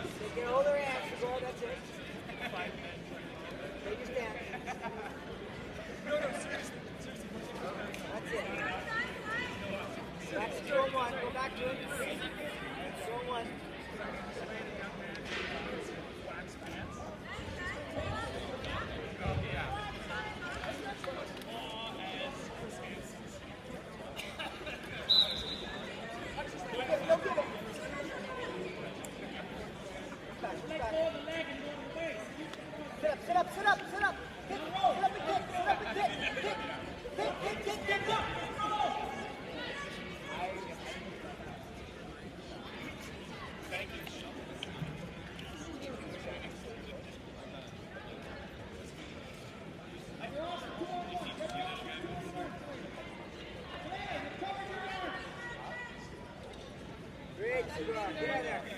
They can hold their hands, go, that's it. Take your stand. That's it. Back to 2-1, go back to it. 2-1. Sit up, sit up, sit up. Kick, sit up and kick, sit up and kick. Kick. Thank you. Great, get in there.